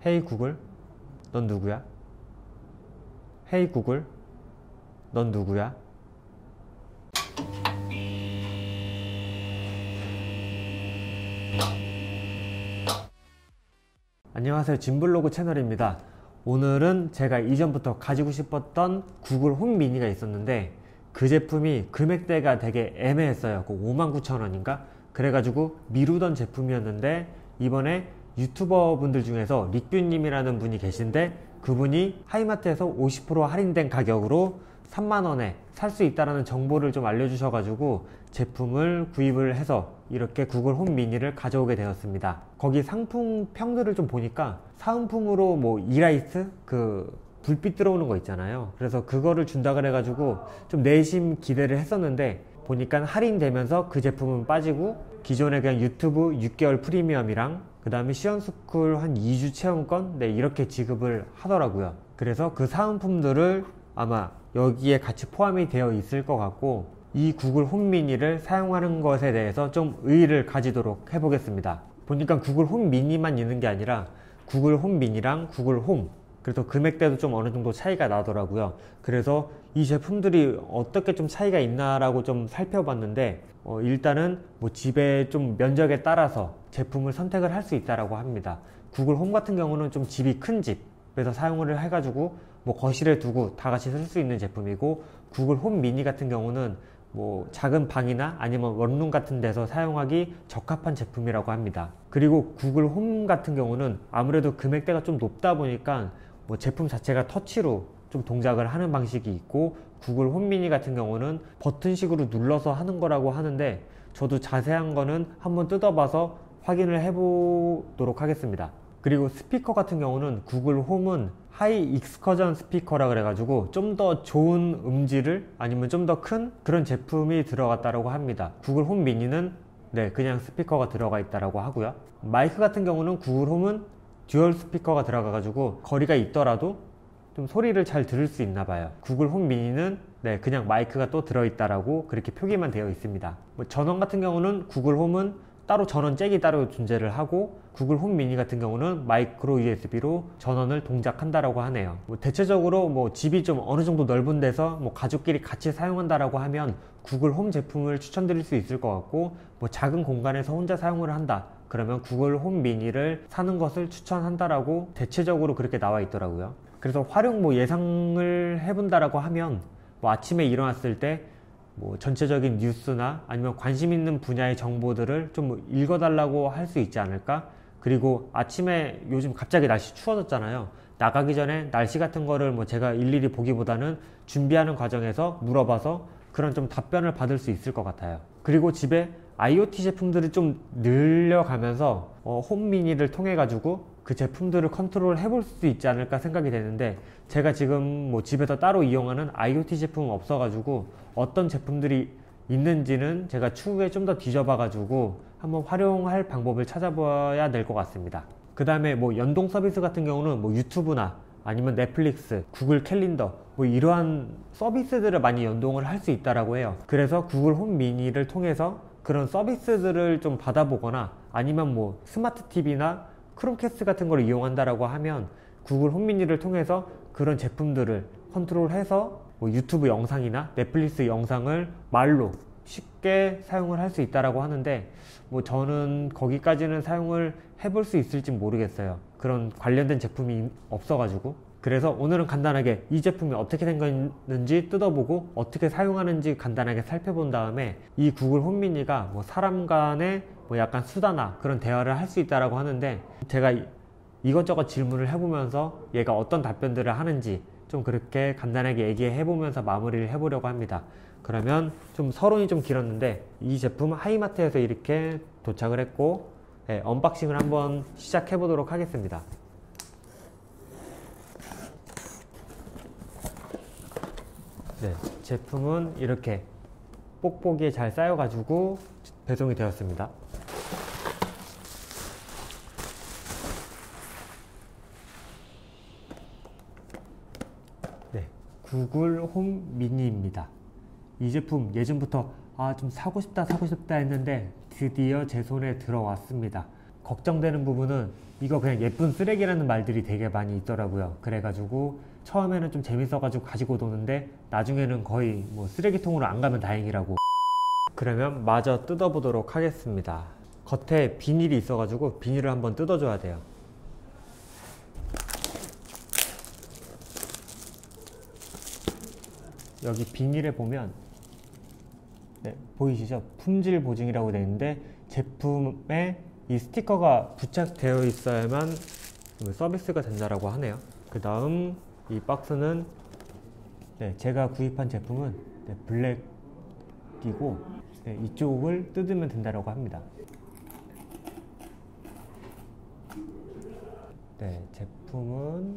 헤이 구글, 넌 누구야? 헤이 구글, 넌 누구야? 안녕하세요, 짐블로그 채널입니다. 오늘은 제가 이전부터 가지고 싶었던 구글 홈 미니가 있었는데 그 제품이 금액대가 되게 애매했어요. 59,000원인가? 그래가지고 미루던 제품이었는데 이번에 유튜버 분들 중에서 릭뷰님이라는 분이 계신데 그분이 하이마트에서 50% 할인된 가격으로 3만원에 살 수 있다는 정보를 좀 알려주셔가지고 제품을 구입을 해서 이렇게 구글 홈 미니를 가져오게 되었습니다. 거기 상품평들을 좀 보니까 사은품으로 뭐 이라이트 불빛 들어오는 거 있잖아요. 그래서 그거를 준다 그래가지고 좀 내심 기대를 했었는데 보니까 할인되면서 그 제품은 빠지고 기존에 그냥 유튜브 6개월 프리미엄이랑 그 다음에 시연스쿨 한 2주 체험권 이렇게 지급을 하더라고요. 그래서 그 사은품들을 아마 여기에 같이 포함이 되어 있을 것 같고 이 구글 홈 미니를 사용하는 것에 대해서 좀 의의를 가지도록 해보겠습니다. 보니까 구글 홈 미니만 있는 게 아니라 구글 홈 미니랑 구글 홈, 그래서 금액대도 좀 어느 정도 차이가 나더라고요. 그래서 이 제품들이 어떻게 좀 차이가 있나라고 좀 살펴봤는데 일단은 뭐 집의 좀 면적에 따라서 제품을 선택을 할 수 있다라고 합니다. 구글 홈 같은 경우는 좀 집이 큰 집에서 사용을 해가지고 뭐 거실에 두고 다 같이 쓸 수 있는 제품이고 구글 홈 미니 같은 경우는 뭐 작은 방이나 아니면 원룸 같은 데서 사용하기 적합한 제품이라고 합니다. 그리고 구글 홈 같은 경우는 아무래도 금액대가 좀 높다 보니까 뭐 제품 자체가 터치로 좀 동작을 하는 방식이 있고 구글 홈 미니 같은 경우는 버튼식으로 눌러서 하는 거라고 하는데 저도 자세한 거는 한번 뜯어봐서 확인을 해보도록 하겠습니다. 그리고 스피커 같은 경우는 구글 홈은 하이 익스커전 스피커라 그래가지고 좀 더 좋은 음질을 아니면 좀 더 큰 그런 제품이 들어갔다고 합니다. 구글 홈 미니는 그냥 스피커가 들어가 있다고 하고요. 마이크 같은 경우는 구글 홈은 듀얼 스피커가 들어가가지고 거리가 있더라도 좀 소리를 잘 들을 수 있나 봐요. 구글 홈 미니는 그냥 마이크가 또 들어있다라고 그렇게 표기만 되어 있습니다. 뭐 전원 같은 경우는 구글 홈은 따로 전원 잭이 따로 존재를 하고 구글 홈 미니 같은 경우는 마이크로 USB로 전원을 동작한다라고 하네요. 뭐 대체적으로 뭐 집이 좀 어느 정도 넓은 데서 뭐 가족끼리 같이 사용한다라고 하면 구글 홈 제품을 추천드릴 수 있을 것 같고 뭐 작은 공간에서 혼자 사용을 한다 그러면 구글 홈 미니를 사는 것을 추천한다라고 대체적으로 그렇게 나와 있더라고요. 그래서 활용 뭐 예상을 해본다라고 하면 뭐 아침에 일어났을 때 뭐 전체적인 뉴스나 아니면 관심 있는 분야의 정보들을 좀 읽어달라고 할 수 있지 않을까? 그리고 아침에 요즘 갑자기 날씨 추워졌잖아요. 나가기 전에 날씨 같은 거를 뭐 제가 일일이 보기보다는 준비하는 과정에서 물어봐서 그런 좀 답변을 받을 수 있을 것 같아요. 그리고 집에 IoT 제품들을 좀 늘려가면서 홈 미니를 통해 가지고 그 제품들을 컨트롤 해볼 수 있지 않을까 생각이 되는데 제가 지금 뭐 집에서 따로 이용하는 IoT 제품은 없어 가지고 어떤 제품들이 있는지는 제가 추후에 좀 더 뒤져봐 가지고 한번 활용할 방법을 찾아봐야 될 것 같습니다. 그 다음에 뭐 연동 서비스 같은 경우는 뭐 유튜브나 아니면 넷플릭스, 구글 캘린더 뭐 이러한 서비스들을 많이 연동을 할 수 있다라고 해요. 그래서 구글 홈 미니를 통해서 그런 서비스들을 좀 받아보거나 아니면 뭐 스마트 TV나 크롬캐스트 같은 걸 이용한다라고 하면 구글 홈 미니를 통해서 그런 제품들을 컨트롤해서 뭐 유튜브 영상이나 넷플릭스 영상을 말로 쉽게 사용을 할 수 있다라고 하는데 뭐 저는 거기까지는 사용을 해볼 수 있을지 모르겠어요. 그런 관련된 제품이 없어가지고. 그래서 오늘은 간단하게 이 제품이 어떻게 생겼는지 뜯어보고 어떻게 사용하는지 간단하게 살펴본 다음에 이 구글 홈 미니가 뭐 사람 간의 뭐 약간 수다나 그런 대화를 할 수 있다라고 하는데 제가 이것저것 질문을 해보면서 얘가 어떤 답변들을 하는지 좀 그렇게 간단하게 얘기해 보면서 마무리를 해보려고 합니다. 그러면 좀 서론이 좀 길었는데 이 제품 하이마트에서 이렇게 도착을 했고 언박싱을 한번 시작해 보도록 하겠습니다. 제품은 이렇게 뽁뽁이에 잘 쌓여 가지고 배송이 되었습니다. 구글 홈 미니입니다. 이 제품 예전부터 좀 사고 싶다 했는데 드디어 제 손에 들어왔습니다. 걱정되는 부분은 이거 그냥 예쁜 쓰레기라는 말들이 되게 많이 있더라고요. 그래가지고 처음에는 좀 재밌어가지고 가지고 노는데 나중에는 거의 뭐 쓰레기통으로 안 가면 다행이라고. 그러면 마저 뜯어보도록 하겠습니다. 겉에 비닐이 있어가지고 비닐을 한번 뜯어줘야 돼요. 여기 비닐에 보면 네, 보이시죠? 품질 보증이라고 되어 있는데 제품에 이 스티커가 부착되어 있어야만 서비스가 된다라고 하네요. 그 다음 이 박스는 네, 제가 구입한 제품은 네, 블랙이고 네, 이쪽을 뜯으면 된다라고 합니다. 네, 제품은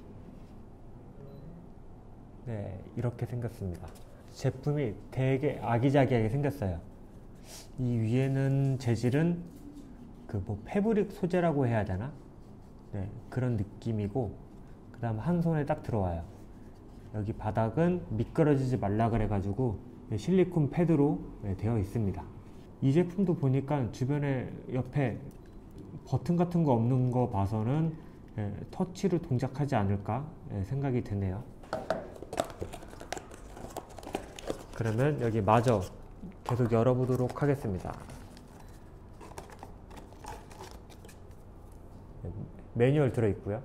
네, 이렇게 생겼습니다. 제품이 되게 아기자기하게 생겼어요. 이 위에는 재질은 그 뭐 패브릭 소재라고 해야 되나? 네, 그런 느낌이고 그 다음 한 손에 딱 들어와요. 여기 바닥은 미끄러지지 말라 그래가지고 실리콘 패드로 되어 있습니다. 이 제품도 보니까 주변에 옆에 버튼 같은 거 없는 거 봐서는 터치로 동작하지 않을까 생각이 드네요. 그러면 여기 마저 계속 열어보도록 하겠습니다. 매뉴얼 들어있고요.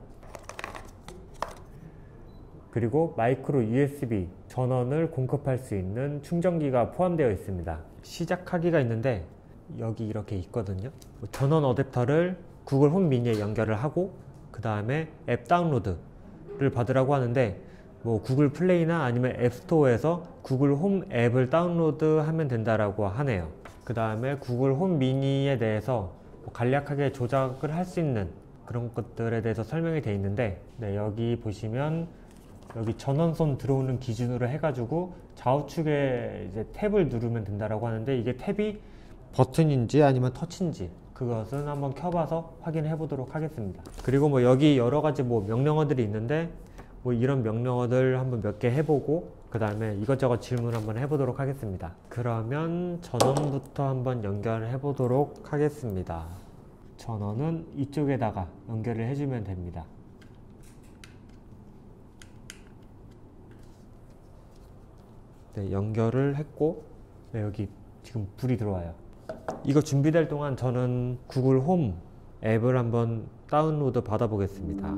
그리고 마이크로 USB 전원을 공급할 수 있는 충전기가 포함되어 있습니다. 시작하기가 있는데 여기 이렇게 있거든요. 전원 어댑터를 구글 홈 미니에 연결을 하고 그 다음에 앱 다운로드를 받으라고 하는데 뭐 구글 플레이나 아니면 앱스토어에서 구글 홈 앱을 다운로드하면 된다라고 하네요. 그 다음에 구글 홈 미니에 대해서 간략하게 조작을 할 수 있는 그런 것들에 대해서 설명이 되어 있는데 네, 여기 보시면 여기 전원선 들어오는 기준으로 해가지고 좌우측에 이제 탭을 누르면 된다라고 하는데 이게 탭이 버튼인지 아니면 터치인지 그것은 한번 켜봐서 확인해 보도록 하겠습니다. 그리고 뭐 여기 여러 가지 뭐 명령어들이 있는데 뭐 이런 명령어들 한번 몇 개 해보고 그 다음에 이것저것 질문 한번 해보도록 하겠습니다. 그러면 전원부터 한번 연결해 보도록 하겠습니다. 전원은 이쪽에다가 연결을 해주면 됩니다. 네, 연결을 했고 네, 여기 지금 불이 들어와요. 이거 준비될 동안 저는 구글 홈 앱을 한번 다운로드 받아 보겠습니다.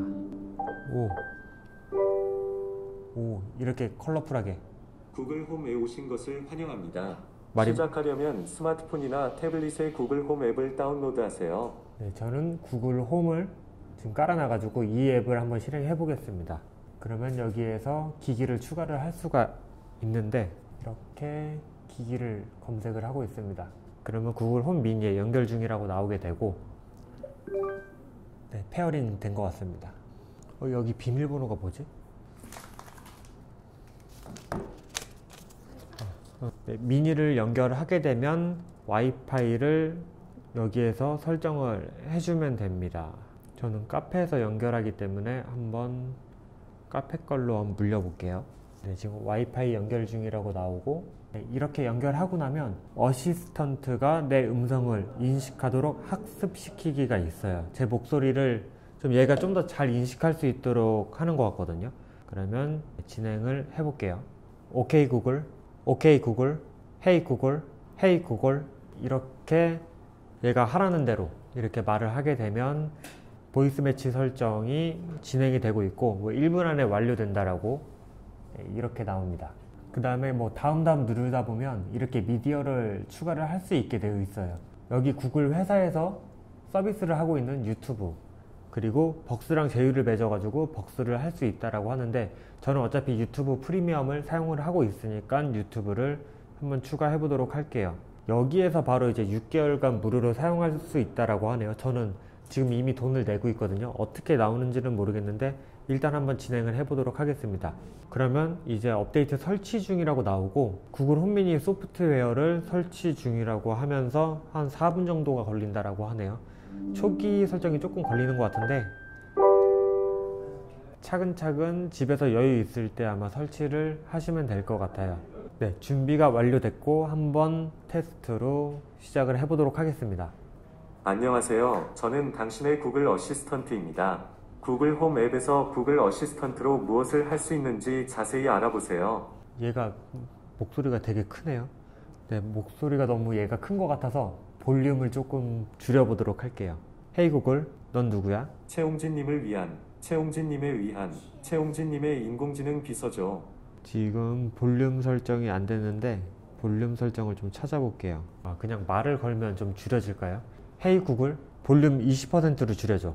오, 이렇게 컬러풀하게 구글 홈에 오신 것을 환영합니다. 말이... 시작하려면 스마트폰이나 태블릿에 구글 홈 앱을 다운로드하세요. 네, 저는 구글 홈을 지금 깔아놔가지고 이 앱을 한번 실행해 보겠습니다. 그러면 여기에서 기기를 추가를 할 수가 있는데 이렇게 기기를 검색을 하고 있습니다. 그러면 구글 홈 미니에 연결 중이라고 나오게 되고 네, 페어링 된 것 같습니다. 여기 비밀번호가 뭐지? 네, 미니를 연결하게 되면 와이파이를 여기에서 설정을 해주면 됩니다. 저는 카페에서 연결하기 때문에 한번 카페 걸로 한번 물려볼게요. 네, 지금 와이파이 연결 중이라고 나오고 네, 이렇게 연결하고 나면 어시스턴트가 내 음성을 인식하도록 학습시키기가 있어요. 제 목소리를 좀 얘가 좀 더 잘 인식할 수 있도록 하는 것 같거든요. 그러면 진행을 해볼게요. 오케이 구글, 오케이 구글, 헤이 구글, 헤이 구글 이렇게 얘가 하라는 대로 이렇게 말을 하게 되면 보이스 매치 설정이 진행이 되고 있고 뭐 1분 안에 완료된다라고 이렇게 나옵니다. 그 다음에 뭐 다음 누르다 보면 이렇게 미디어를 추가를 할 수 있게 되어 있어요. 여기 구글 회사에서 서비스를 하고 있는 유튜브 그리고 벅스랑 제휴를 맺어가지고 벅스를 할 수 있다라고 하는데 저는 어차피 유튜브 프리미엄을 사용을 하고 있으니까 유튜브를 한번 추가해 보도록 할게요. 여기에서 바로 이제 6개월간 무료로 사용할 수 있다라고 하네요. 저는 지금 이미 돈을 내고 있거든요. 어떻게 나오는지는 모르겠는데 일단 한번 진행을 해보도록 하겠습니다. 그러면 이제 업데이트 설치 중이라고 나오고 구글 홈미니 소프트웨어를 설치 중이라고 하면서 한 4분 정도가 걸린다라고 하네요. 초기 설정이 조금 걸리는 것 같은데 차근차근 집에서 여유 있을 때 아마 설치를 하시면 될 것 같아요. 네, 준비가 완료됐고 한번 테스트로 시작을 해보도록 하겠습니다. 안녕하세요. 저는 당신의 구글 어시스턴트입니다. 구글 홈 앱에서 구글 어시스턴트로 무엇을 할 수 있는지 자세히 알아보세요. 얘가 목소리가 되게 크네요. 네, 목소리가 너무 얘가 큰 것 같아서 볼륨을 조금 줄여보도록 할게요. 헤이 구글, 넌 누구야? 최홍진님을 위한, 최홍진님에 위한, 최홍진님의 인공지능 비서죠. 지금 볼륨 설정이 안 되는데 볼륨 설정을 좀 찾아볼게요. 그냥 말을 걸면 좀 줄여질까요? 헤이 구글, 볼륨 20%로 줄여줘.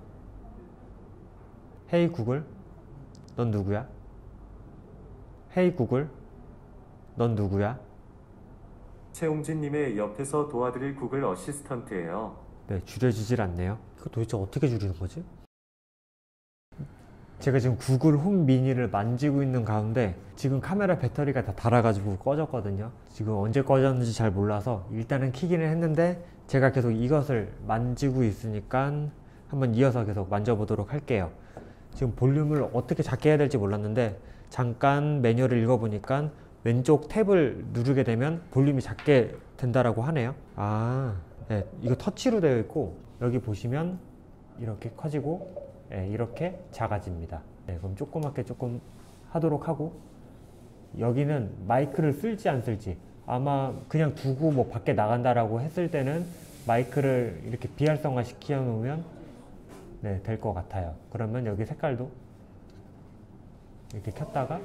헤이 구글, 넌 누구야? 헤이 구글, 넌 누구야? 최홍진님의 옆에서 도와드릴 구글 어시스턴트예요. 네, 줄여지질 않네요. 이거 도대체 어떻게 줄이는 거지? 제가 지금 구글 홈 미니를 만지고 있는 가운데 지금 카메라 배터리가 다 닳아가지고 꺼졌거든요. 지금 언제 꺼졌는지 잘 몰라서 일단은 켜기는 했는데 제가 계속 이것을 만지고 있으니까 한번 이어서 계속 만져보도록 할게요. 지금 볼륨을 어떻게 작게 해야 될지 몰랐는데 잠깐 매뉴얼을 읽어보니까 왼쪽 탭을 누르게 되면 볼륨이 작게 된다라고 하네요. 네, 이거 터치로 되어 있고 여기 보시면 이렇게 커지고 네, 이렇게 작아집니다. 네, 그럼 조그맣게 조금 하도록 하고 여기는 마이크를 쓸지 안 쓸지 아마 그냥 두고 뭐 밖에 나간다라고 했을 때는 마이크를 이렇게 비활성화 시켜 놓으면 네, 될 것 같아요. 그러면 여기 색깔도 이렇게 켰다가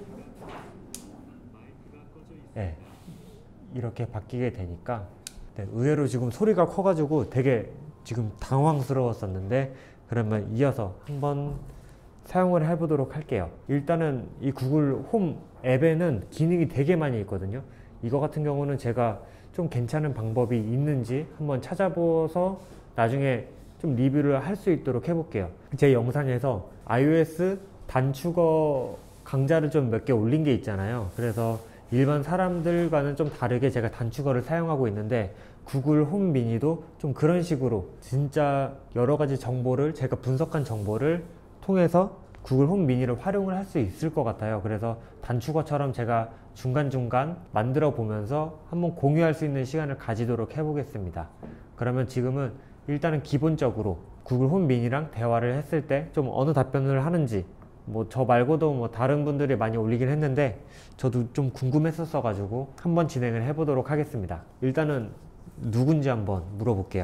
네, 이렇게 바뀌게 되니까 네, 의외로 지금 소리가 커가지고 되게 지금 당황스러웠었는데 그러면 이어서 한번 사용을 해보도록 할게요. 일단은 이 구글 홈 앱에는 기능이 되게 많이 있거든요. 이거 같은 경우는 제가 좀 괜찮은 방법이 있는지 한번 찾아보서 나중에 좀 리뷰를 할 수 있도록 해볼게요. 제 영상에서 iOS 단축어 강좌를 좀 몇 개 올린 게 있잖아요. 그래서 일반 사람들과는 좀 다르게 제가 단축어를 사용하고 있는데 구글 홈 미니도 좀 그런 식으로 진짜 여러 가지 정보를 제가 분석한 정보를 통해서 구글 홈 미니를 활용을 할 수 있을 것 같아요. 그래서 단축어처럼 제가 중간중간 만들어 보면서 한번 공유할 수 있는 시간을 가지도록 해보겠습니다. 그러면 지금은 일단은 기본적으로 구글 홈 미니랑 대화를 했을 때 좀 어느 답변을 하는지 뭐 저 말고도 뭐 다른 분들이 많이 올리긴 했는데 저도 좀 궁금했었어 가지고 한번 진행을 해보도록 하겠습니다. 일단은 누군지 한번 물어볼게요.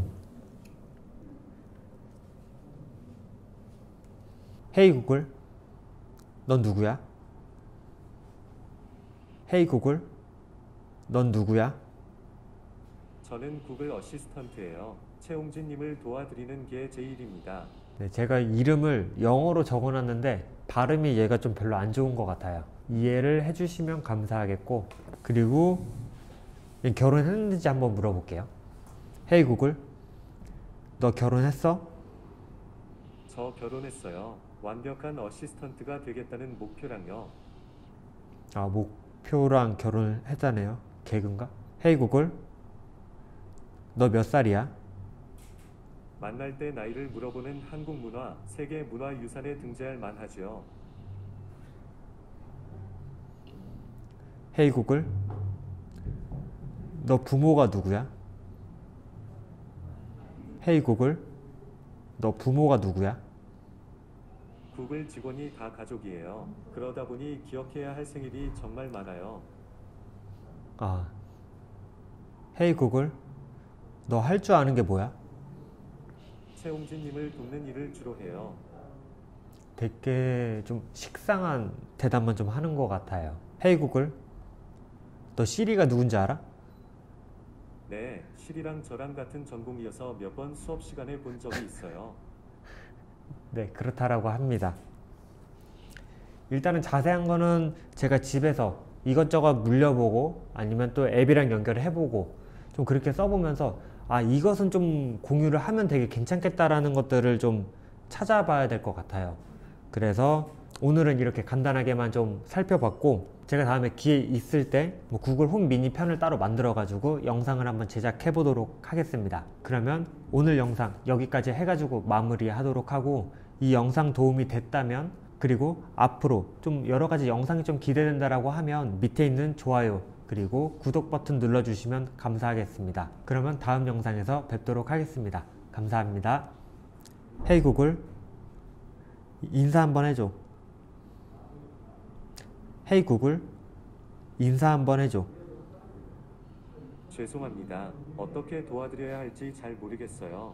헤이 구글, 넌 누구야? 헤이 구글, 넌 누구야? 저는 구글 어시스턴트예요. 최홍진님을 도와드리는 게 제 일입니다. 네, 제가 이름을 영어로 적어놨는데 발음이 얘가 좀 별로 안 좋은 것 같아요. 이해를 해주시면 감사하겠고 그리고 결혼했는지 한번 물어볼게요. 헤이 구글, 너 결혼했어? 저 결혼했어요. 완벽한 어시스턴트가 되겠다는 목표랑요. 목표랑 결혼을 했다네요. 개그인가? 헤이 구글, 너 몇 살이야? 만날 때 나이를 물어보는 한국 문화, 세계 문화유산에 등재할 만하죠. 헤이 구글, 너 부모가 누구야? 헤이 구글, 너 부모가 누구야? 구글 직원이 다 가족이에요. 그러다 보니 기억해야 할 생일이 정말 많아요. 헤이 구글, 너 할 줄 아는 게 뭐야? 최홍진님을 돕는 일을 주로 해요. 되게 좀 식상한 대답만 좀 하는 것 같아요. 헤이 구글, 너 시리가 누군지 알아? 네, 실이랑 저랑 같은 전공이어서 몇 번 수업 시간에 본 적이 있어요. 네, 그렇다라고 합니다. 일단은 자세한 거는 제가 집에서 이것저것 물려보고 아니면 또 앱이랑 연결을 해보고 좀 그렇게 써보면서 이것은 좀 공유를 하면 되게 괜찮겠다라는 것들을 좀 찾아봐야 될 것 같아요. 그래서 오늘은 이렇게 간단하게만 좀 살펴봤고 제가 다음에 기회 있을 때 뭐 구글 홈 미니 편을 따로 만들어 가지고 영상을 한번 제작해 보도록 하겠습니다. 그러면 오늘 영상 여기까지 해가지고 마무리 하도록 하고 이 영상 도움이 됐다면 그리고 앞으로 좀 여러 가지 영상이 좀 기대된다라고 하면 밑에 있는 좋아요 그리고 구독 버튼 눌러주시면 감사하겠습니다. 그러면 다음 영상에서 뵙도록 하겠습니다. 감사합니다. 헤이 구글, 인사 한번 해줘. 헤이 구글, 인사 한번 해줘. 죄송합니다. 어떻게 도와드려야 할지 잘 모르겠어요.